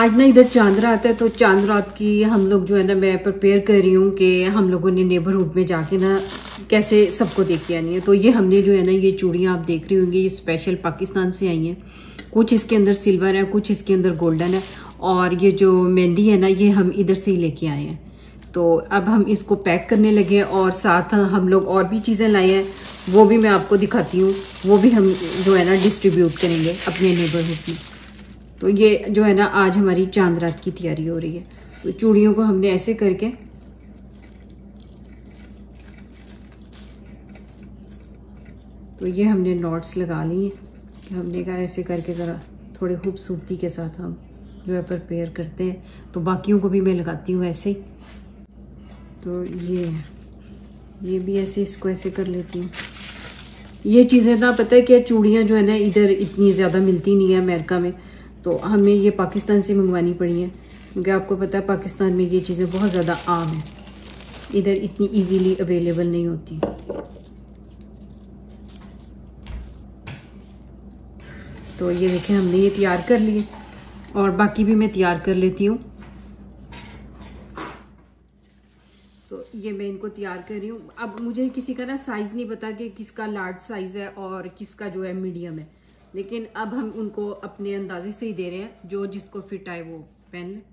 आज ना इधर चांद रात है, तो चांद रात की हम लोग जो है ना मैं प्रिपेयर कर रही हूँ कि हम लोगों ने नेबरहुड में जाके ना कैसे सबको देख के आनी है। तो ये हमने जो है ना ये चूड़ियाँ आप देख रही होंगी, ये स्पेशल पाकिस्तान से आई हैं। कुछ इसके अंदर सिल्वर है, कुछ इसके अंदर गोल्डन है, और ये जो मेहंदी है ना ये हम इधर से ही लेके आए हैं। तो अब हम इसको पैक करने लगे और साथ हम लोग और भी चीज़ें लाए हैं, वो भी मैं आपको दिखाती हूँ। वो भी हम जो है ना डिस्ट्रीब्यूट करेंगे अपने नेबरहुड में। तो ये जो है ना आज हमारी चांद रात की तैयारी हो रही है। तो चूड़ियों को हमने ऐसे करके तो ये हमने नॉट्स लगा लिए। हमने कहा ऐसे करके ज़रा थोड़ी खूबसूरती के साथ हम जो है प्रिपेयर करते हैं। तो बाकियों को भी मैं लगाती हूँ ऐसे ही। तो ये भी ऐसे इसको ऐसे कर लेती हूँ। ये चीज़ें ना पता है क्या, चूड़ियाँ जो है ना इधर इतनी ज़्यादा मिलती नहीं है अमेरिका में, तो हमें ये पाकिस्तान से मंगवानी पड़ी है, क्योंकि आपको पता है पाकिस्तान में ये चीज़ें बहुत ज़्यादा आम हैं, इधर इतनी इजीली अवेलेबल नहीं होती। तो ये देखें हमने ये तैयार कर लिए और बाकी भी मैं तैयार कर लेती हूँ। तो ये मैं इनको तैयार कर रही हूँ। अब मुझे किसी का ना साइज़ नहीं पता कि किसका लार्ज साइज़ है और किसका जो है मीडियम है, लेकिन अब हम उनको अपने अंदाजे से ही दे रहे हैं, जो जिसको फिट आए वो पहन ले।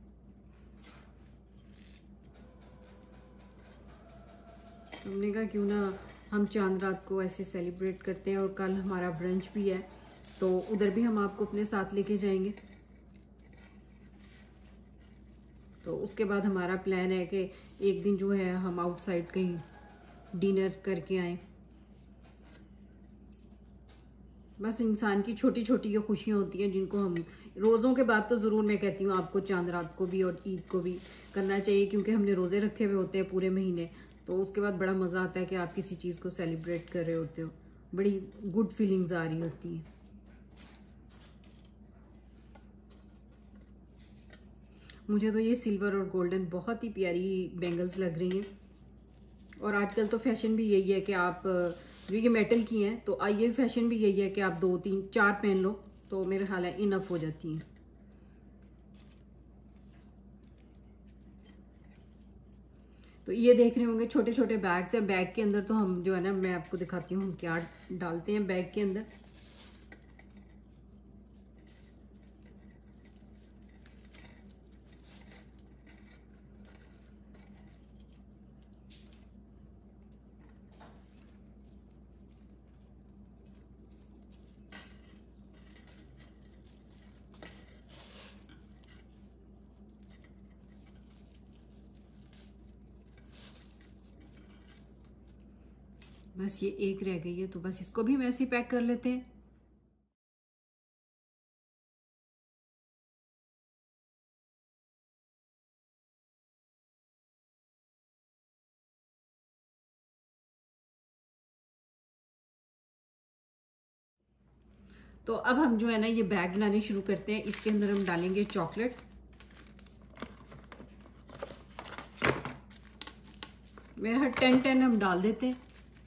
हमने कहा क्यों ना हम चांद रात को ऐसे सेलिब्रेट करते हैं, और कल हमारा ब्रंच भी है, तो उधर भी हम आपको अपने साथ लेके जाएंगे। तो उसके बाद हमारा प्लान है कि एक दिन जो है हम आउटसाइड कहीं डिनर करके आएँ। बस इंसान की छोटी छोटी ये खुशियाँ होती हैं जिनको हम रोज़ों के बाद तो ज़रूर मैं कहती हूँ आपको चांद रात को भी और ईद को भी करना चाहिए, क्योंकि हमने रोज़े रखे हुए होते हैं पूरे महीने। तो उसके बाद बड़ा मज़ा आता है कि आप किसी चीज़ को सेलिब्रेट कर रहे होते हो, बड़ी गुड फीलिंग्स आ रही होती हैं। मुझे तो ये सिल्वर और गोल्डन बहुत ही प्यारी बैंगल्स लग रही हैं, और आजकल तो फैशन भी यही है कि आप जो ये मेटल की हैं, तो ये फैशन भी यही है कि आप 2 3 4 पहन लो, तो मेरे ख्याल है इनफ हो जाती हैं। तो ये देख रहे होंगे छोटे छोटे बैग्स हैं। बैग के अंदर तो हम जो है ना मैं आपको दिखाती हूँ हम क्या डालते हैं बैग के अंदर। बस ये एक रह गई है, तो बस इसको भी वैसे ही पैक कर लेते हैं। तो अब हम जो है ना ये बैग बनाने शुरू करते हैं। इसके अंदर हम डालेंगे चॉकलेट। मेरा 10 हम डाल देते हैं।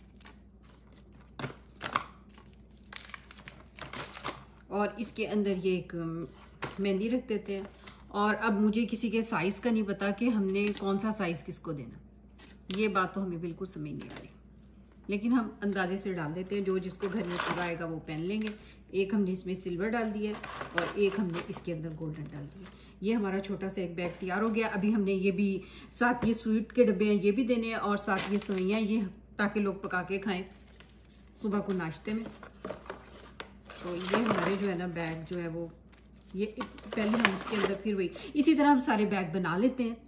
और इसके अंदर ये एक मेहंदी रख देते हैं। और अब मुझे किसी के साइज़ का नहीं पता कि हमने कौन सा साइज़ किसको देना, ये बात तो हमें बिल्कुल समझ नहीं आ रही, लेकिन हम अंदाजे से डाल देते हैं, जो जिसको घर में पूरा आएगा वो पहन लेंगे। एक हमने इसमें सिल्वर डाल दिया और एक हमने इसके अंदर गोल्डन डाल दिया। ये हमारा छोटा सा एक बैग तैयार हो गया। अभी हमने ये भी साथ, ये स्वीट के डब्बे हैं ये भी देने हैं, और साथ ये सेवइयाँ, ये ताकि लोग पका के खाएं सुबह को नाश्ते में। तो ये हमारे जो है ना बैग जो है वो, ये पहले हम इसके अंदर फिर वही इसी तरह हम सारे बैग बना लेते हैं।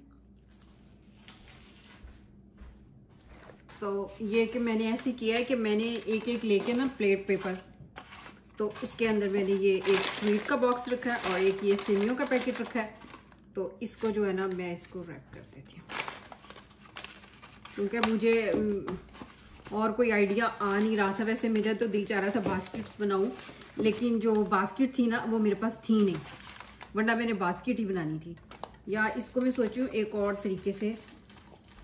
तो ये कि मैंने ऐसे किया है कि मैंने एक एक लेके ना प्लेट पेपर, तो उसके अंदर मैंने ये एक स्वीट का बॉक्स रखा है और एक ये सेवियों का पैकेट रखा है। तो इसको जो है ना मैं इसको रैप कर देती हूँ, क्योंकि मुझे और कोई आइडिया आ नहीं रहा था। वैसे मेरा तो दिल चाह रहा था बास्केट्स बनाऊँ, लेकिन जो बास्केट थी ना वो मेरे पास थी नहीं, वरना मैंने बास्केट ही बनानी थी। या इसको मैं सोची हूँ एक और तरीके से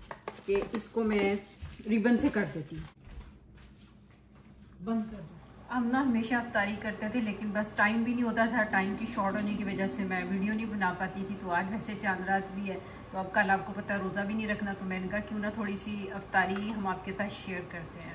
कि इसको मैं रिबन से कर देती हूँ। बंद कर दो। हम ना हमेशा अफ्तारी करते थे, लेकिन बस टाइम भी नहीं होता था। टाइम की शॉर्ट होने की वजह से मैं वीडियो नहीं बना पाती थी। तो आज वैसे चांद रात भी है, तो अब कल आपको पता है रोज़ा भी नहीं रखना, तो मैंने कहा क्यों ना थोड़ी सी अफ्तारी हम आपके साथ शेयर करते हैं।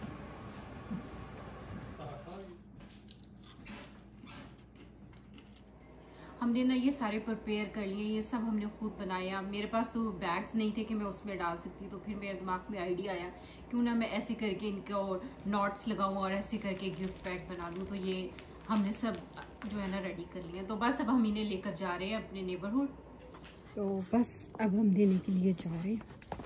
हमने ना ये सारे प्रिपेयर कर लिए, ये सब हमने खुद बनाया। मेरे पास तो बैग्स नहीं थे कि मैं उसमें डाल सकती, तो फिर मेरे दिमाग में आइडिया आया क्यों ना मैं ऐसे करके इनको नॉट्स लगाऊं और ऐसे करके गिफ्ट पैक बना दूं। तो ये हमने सब जो है ना रेडी कर लिया। तो बस अब हम इन्हें लेकर जा रहे हैं अपने नेबरहुड। तो बस अब हम देने के लिए जा रहे हैं।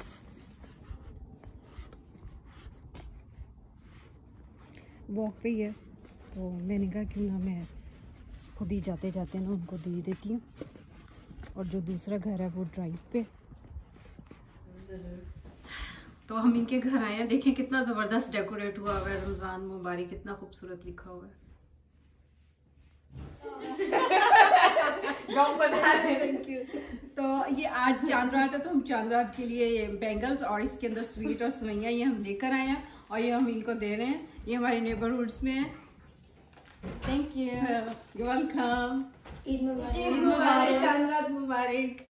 वॉक पे ही है, तो मैंने कहा क्यों ना मैं खुद ही जाते जाते ना उनको दे देती हूँ। और जो दूसरा घर है वो ड्राइव पे। तो हम इनके घर आए हैं, देखें कितना ज़बरदस्त डेकोरेट हुआ हुआ है। रमज़ान मुबारक कितना खूबसूरत लिखा हुआ है। Thank you. तो ये आज चांद रात है, तो हम चांद रात के लिए ये बैंगल्स और इसके अंदर स्वीट और सवैयाँ ये हम लेकर आए हैं और ये हम इनको दे रहे हैं। ये हमारे नेबरहुड्स में है। Thank you, you welcome. Eid मुबारक, चांद रात मुबारक।